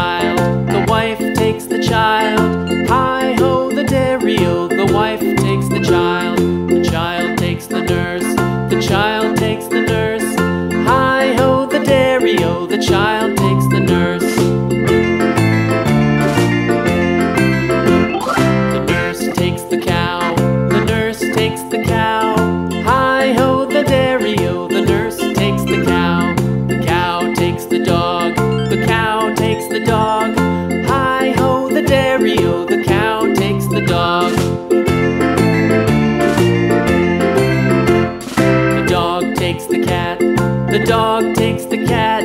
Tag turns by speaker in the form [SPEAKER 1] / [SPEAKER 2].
[SPEAKER 1] child, the wife takes the child. Hi-ho, the dairy-o, the wife takes the child takes the nurse, the child takes the nurse. Hi-ho, the dairy-o, the child takes the nurse. The nurse takes the cow, the nurse takes the cow. Hi-ho, the dairy-o, the nurse takes the cow. The cow takes the dog, the cow takes the dog. Hi-ho, the dairy-o, the cow takes the dog. The dog takes the cat, the dog takes the cat.